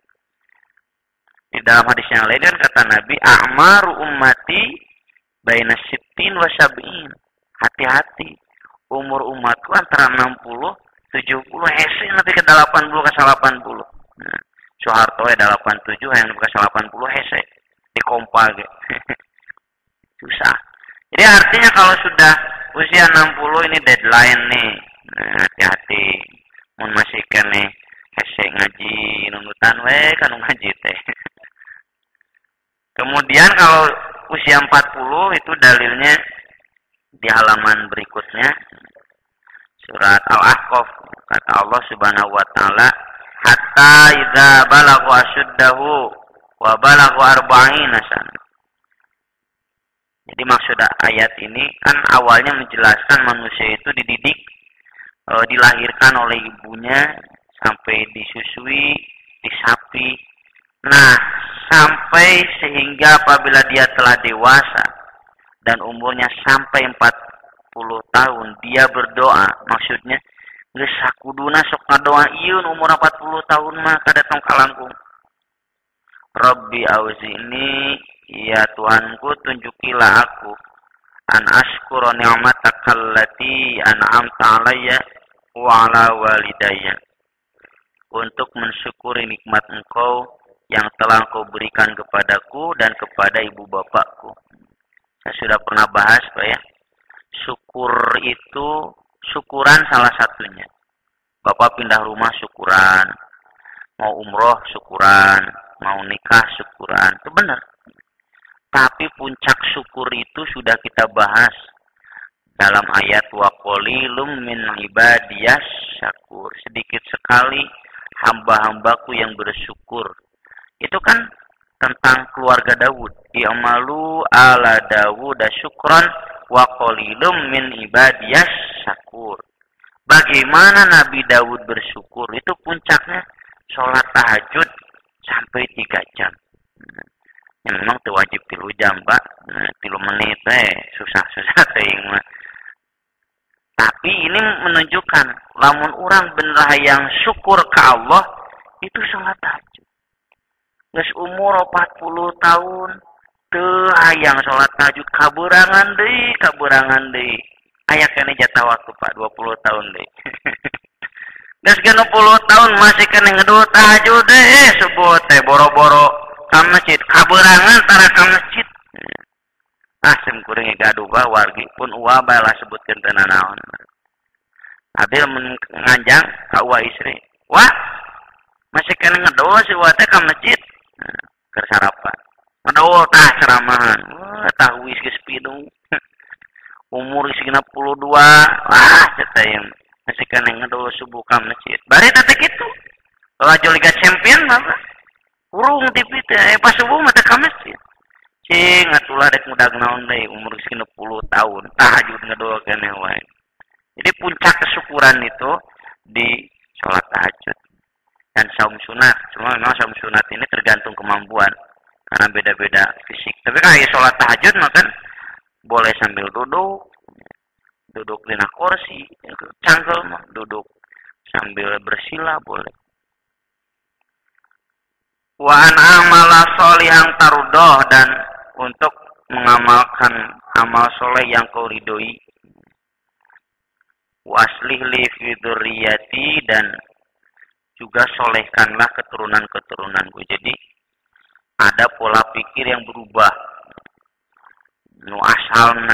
Di dalam hadis yang lain kan kata Nabi, "A'maru ummati baina sittin wa sab'in." Hati-hati, umur umatku antara enam puluh, tujuh puluh, hese nanti ke delapan puluh ke delapan puluh. Nah, Soeharto ya delapan puluh tujuh yang bekas delapan puluh hese di kompa gitu. Susah. Jadi artinya kalau sudah usia enam puluh ini deadline nih. Nah, hati-hati. Mun masih kene hese ngaji nunutan we kan ngaji teh. Kemudian kalau usia empat puluh itu dalilnya di halaman berikutnya surat Al-Ahqaf kata Allah Subhanahu wa taala hatta idza balagha ashuddahu wa balagha arba'ina sana. Jadi maksud ayat ini kan awalnya menjelaskan manusia itu dididik, e, dilahirkan oleh ibunya sampai disusui, disapi. Nah, sampai sehingga apabila dia telah dewasa dan umurnya sampai empat puluh tahun dia berdoa, maksudnya geus sakuduna sok ngadoa ieun umur empat puluh tahun mah kada tong kalangkung. Rabbi auzi'ni ya Tuhanku tunjukilah aku an askura ni'mataka allati an'amta 'alayya wa 'ala walidayya. Untuk mensyukuri nikmat Engkau yang telah Engkau berikan kepadaku dan kepada ibu bapakku. Saya sudah pernah bahas Pak ya. Syukur itu syukuran salah satunya. Bapak pindah rumah syukuran. Mau umroh syukuran. Mau nikah syukuran. Itu benar. Tapi puncak syukur itu sudah kita bahas dalam ayat wa qalilum min ibadiyas syakur. Sedikit sekali hamba-hambaku yang bersyukur. Itu kan tentang keluarga Daud. I'malu ala Dawud syukran wa qalilum min ibadiyas syakur. Bagaimana Nabi Daud bersyukur? Itu puncaknya sholat tahajud sampai tiga jam. Ya, memang itu wajib tilu jam, Pak. Nah, tilu menit eh susah-susah teuing mah. Tapi ini menunjukkan lamun orang bener yang syukur ke Allah itu sholat tahajud. Geus umur empat puluh tahun teu hayang sholat tahajud, kaberangan deui, kaberangan deui. Aya kene jatah waktu Pak dua puluh tahun deui. Geus genep puluh tahun masih kene ngeuduh tahajud deui, subuh teh boro-boro ka masjid, kaberangan tara ka masjid. Ah sim kuring gaduh bah wargi pun uwa bae lah sebutkeun teu nanaon. Abil nganjang ka uwa istri. Wah, masih kene ngeuduh si uwa teh ka masjid. Keur sarapan. Ngeuduh tah ceramahan. Wah, tah wis geus pidung. Umur geus puluh dua. Wah, cenah yang masih kene ngeuduh subuh ka masjid. Bari teh kitu. Laju Liga Champion mah. Urung T V teh pas subuh mah teh ka masjid. Cing atulah dek mudag naon deui umur geus puluh tahun. Tahajud ngeuduh keneh wae. Jadi puncak kesyukuran itu di sholat tahajud dan saum sunat. Cuma memang saum sunat ini tergantung kemampuan karena beda-beda fisik. Tapi kan ya sholat tahajud makan boleh sambil duduk, duduk di kursi, cangkel mah duduk sambil bersila boleh. Wa an amala sholihan tarudoh, dan untuk mengamalkan amal soleh yang kau ridhoi. Waslih li fi dzurriyyati, dan juga solehkanlah keturunan-keturunanku. Jadi ada pola pikir yang berubah. Nu asalna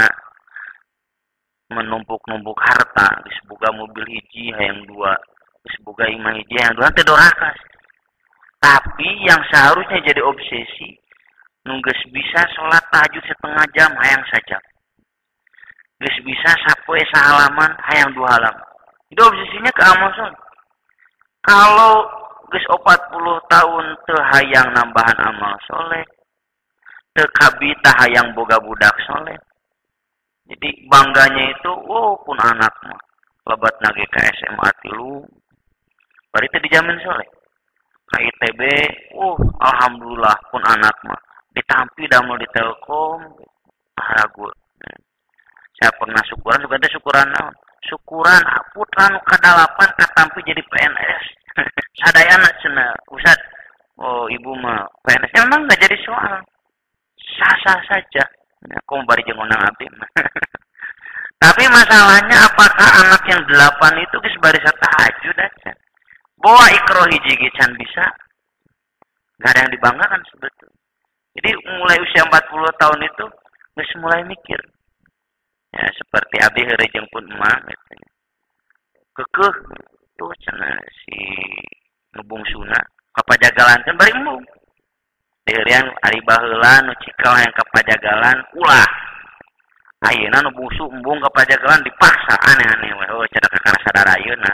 menumpuk-numpuk harta, geus boga mobil hiji hayang dua, geus boga imah hiji hayang dua teh dorakas. Tapi yang seharusnya jadi obsesi, nu geus bisa sholat tahajud setengah jam hayang saja. Geus bisa sapoe sahalaman hayang dua halaman. Itu obsesinya ke amal soleh. Kalau geus empat puluh tahun teu hayang nambahan amal soleh, teu kabita hayang boga budak soleh. Jadi bangganya itu, oh pun anak mah lebat nage ka S M A tilu, bari teu dijamin soleh. Ka I T B, oh alhamdulillah pun anak mah ditampi damel di Telkom, ragu. Saya pernah syukuran, juga ada syukuran naon? Syukuran putra nu kadalapan katampi jadi P N S. Sadayana cenah, Ustaz. Oh, ibu mah P N S. Ya, memang enggak jadi soal. Sah-sah saja. Aku bari jeung undang abdi mah. Tapi masalahnya apakah anak yang delapan itu geus bari tahajud aja? Bawa ikro hiji ge can bisa. Enggak ada yang dibanggakan sebetulnya. Jadi mulai usia empat puluh tahun itu geus mulai mikir. Ya, seperti abdi heureuy jeung pun emak katanya. Kekeh tuh cenah si ngebungsuna kapajagalan kan bari embung. Deurian ari baheula nu cikal hayang kapajagalan ulah. Ayeuna nu bungsu embung kapajagalan dipaksa aneh-aneh we. Oh, cenah kakara sadar ayeuna.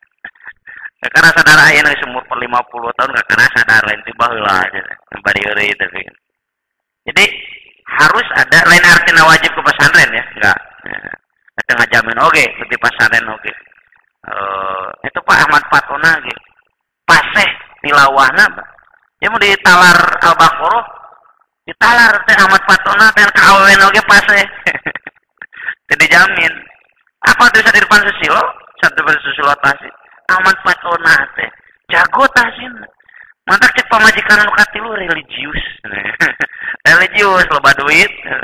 Kakara sadar ayeuna geus umur lima puluh tahun kakara sadar lain ti baheula cenah. Bari heureuy teh. Jadi harus ada lain artinya wajib ke pesantren ya, enggak. Ada ngajamin oke, di pesantren oke. Uh, itu Pak Ahmad Fatona ge. Paseh tilawahna, dia mau ditalar Al-Baqarah, ditalar teh Ahmad Fatona teh kawen oge paseh. Teu dijamin. Apa tuh di depan Susilo? Satu depan Susilo tasih. Ahmad Fatona teh jago tasih. Mantak cek pamajikan anu katilu religius. Religius loba duit.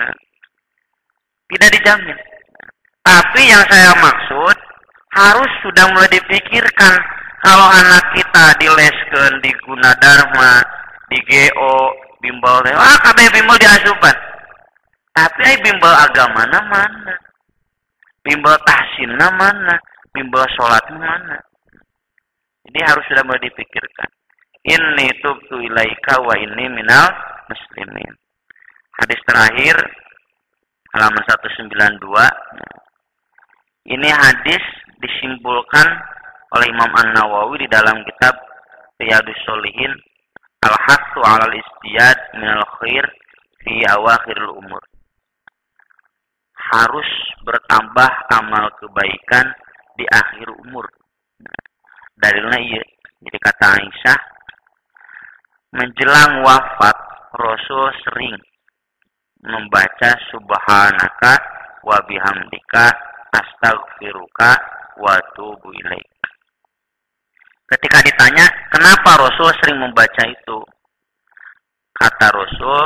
Tidak dijamin. Tapi yang saya maksud harus sudah mulai dipikirkan kalau anak kita dileskeun di Gunadarma, di G O, bimbel teh. Ah kabeh bimbel diasupan. Tapi ai bimbel agamana mana? Bimbel tahsinna mana? Bimbel salatna mana? Jadi harus sudah mulai dipikirkan. Inni tubtu ilaika wa inni minal muslimin. Hadis terakhir halaman seratus sembilan puluh dua. Ini hadis disimpulkan oleh Imam An-Nawawi di dalam kitab Riyadhus Shalihin al-hatsu 'alal istiyad minal khair fi awakhiril umur. Harus bertambah amal kebaikan di akhir umur. Dalilnya iya. Jadi kata Aisyah, menjelang wafat Rasul sering membaca subhanaka wa bihamdika astaghfiruka wa atubu ilaik. Ketika ditanya, kenapa Rasul sering membaca itu? Kata Rasul,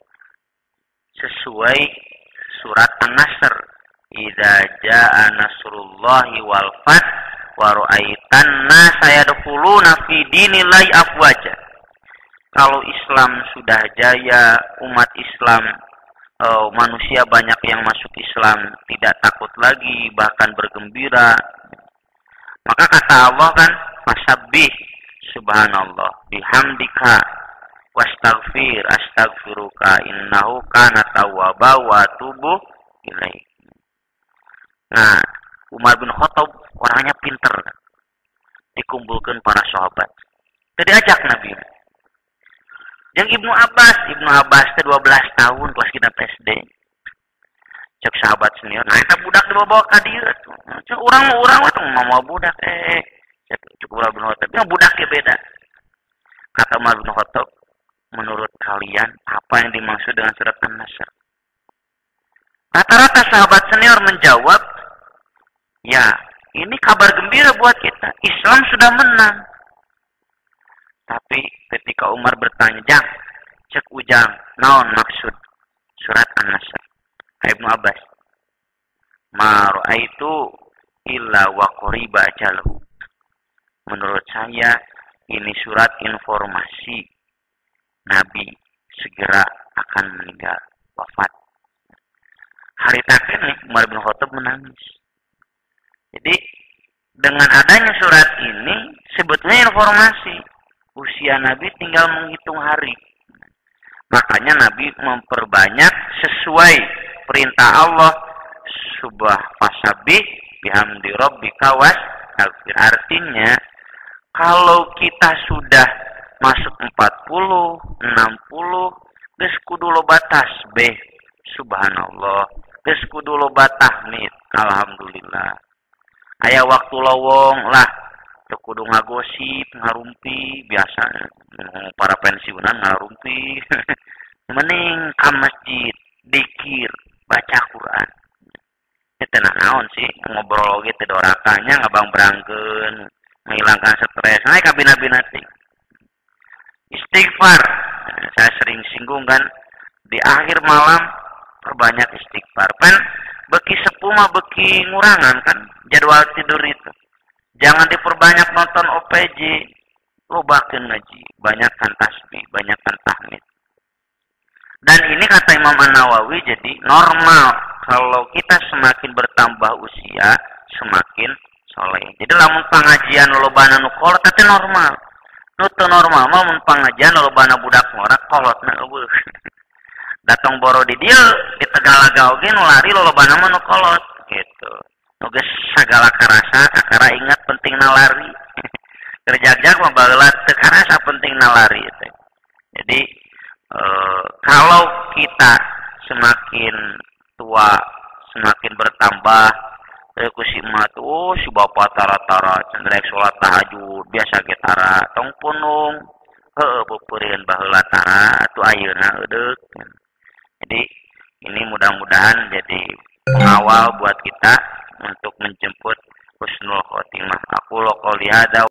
sesuai surat An-Nasr, idza jaa nasrullahi wal fath wa ra'aitan nasa yadkhuluna fi dinillahi afwaja. Kalau Islam sudah jaya, umat Islam, uh, manusia banyak yang masuk Islam, tidak takut lagi, bahkan bergembira. Maka kata Allah kan, fasabbih subhanallah bihamdika wastaghfir astaghfiruka innahu kana tawwaba wa atubu ilaik. Nah, Umar bin Khattab orangnya pinter. Dikumpulkan para sahabat. Jadi ajak Nabi. Yang Ibnu Abbas, Ibnu Abbas itu dua belas tahun kelas kita S D. Cek sahabat senior, nah eta budak dibawa ka dieu tuh. Cek urang mah urang mah mau budak eh. Cek cukup Umar bin Khattab, yang budak ya beda. Kata Umar bin Khattab, menurut kalian apa yang dimaksud dengan surat An-Nasr? Rata-rata sahabat senior menjawab, ya, ini kabar gembira buat kita. Islam sudah menang. Tapi ketika Umar bertanya, Jang, cek Ujang, naon maksud surat An-Nasr? Ibnu Abbas, ma ra'aitu illa wa qariba ajalahu. Menurut saya ini surat informasi Nabi segera akan meninggal, wafat. Hari terakhir nih Umar bin Khattab menangis. Jadi dengan adanya surat ini sebetulnya informasi usia Nabi tinggal menghitung hari. Makanya Nabi memperbanyak sesuai perintah Allah, subah fasabbih bihamdi rabbika wastaghfir. Artinya kalau kita sudah masuk empat puluh, enam puluh, geus kudu loba tasbih subhanallah, geus kudu loba tahmid alhamdulillah. Aya waktu lowong lah teu kudu ngagosip, ngarumpi biasa para pensiunan ngarumpi. Mending ka masjid, dikir, baca Quran. Itu naon sih ngobrol oge teh dorakanya ngabang berangkeun, menghilangkan stres. Naik kabina-bina teh. Istighfar. Saya sering singgung kan di akhir malam perbanyak istighfar. Kan beki sepuh mah beki ngurangan kan jadwal tidur itu. Jangan diperbanyak nonton O P J, lobakeun ngaji, banyakkan tasbih, banyakkan tahmid. Dan ini kata Imam An-Nawawi jadi normal kalau kita semakin bertambah usia semakin soleh. Jadi lamun pengajian lolobana nu kolot teh normal. Nu teu normal mah mun pengajian lolobana budak ngora kolotna eueuh. Datang boro di dieu di Tegalaga oge nu lari lolobana mah nu kolot gitu. Nu geus sagala karasa kakara ingat pentingna lari. Kerjajak mah baheula teu karasa pentingna lari teh. Jadi e, kalau kita semakin tua, semakin bertambah, eh ku si emak tuh, si bapak tara-tara, cenderek sholat tahajud, biasa getara, tong punung, heueuh beupeurieun baheula tara, atuh ayeuna eudeuh. Jadi ini mudah-mudahan jadi pengawal buat kita untuk menjemput husnul khotimah. Aku lo qouli hada